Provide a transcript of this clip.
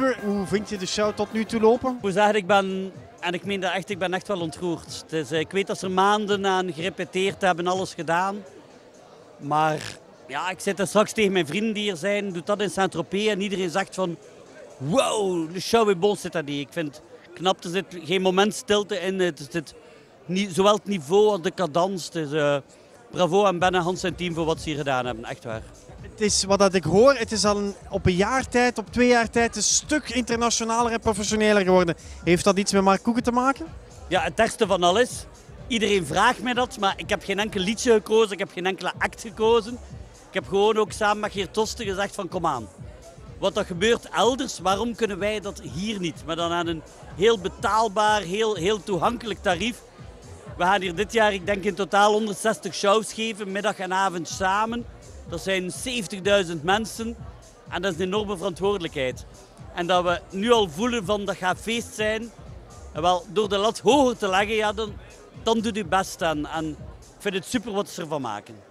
Tour. Hoe vind je de show tot nu toe lopen? Ik moet zeggen, ik meen dat echt, ik ben echt wel ontroerd. Ik weet dat ze er maanden aan gerepeteerd hebben, alles gedaan. Maar ja, ik zit er straks tegen mijn vrienden die hier zijn, doe dat in Saint-Tropez en iedereen zegt van wow, de show in Bon zit niet. Ik vind het knap, er zit geen moment stilte in. Het zit zowel het niveau als de cadans. Dus, bravo aan Ben en Hans en team voor wat ze hier gedaan hebben, echt waar. Het is wat dat ik hoor, het is al op een jaar tijd, op 2 jaar tijd een stuk internationaler en professioneler geworden. Heeft dat iets met Mark Koeken te maken? Ja, het ergste van alles. Iedereen vraagt mij dat, maar ik heb geen enkel liedje gekozen, ik heb geen enkele act gekozen. Ik heb gewoon ook samen met Geert Tosten gezegd van kom aan. Wat er gebeurt elders, waarom kunnen wij dat hier niet? Maar dan aan een heel betaalbaar, heel toegankelijk tarief. We gaan hier dit jaar, ik denk in totaal 160 shows geven, middag en avond samen. Dat zijn 70.000 mensen en dat is een enorme verantwoordelijkheid. En dat we nu al voelen van dat gaat feest zijn. En wel, door de lat hoger te leggen, ja, dan doet u best aan. En ik vind het super wat ze ervan maken.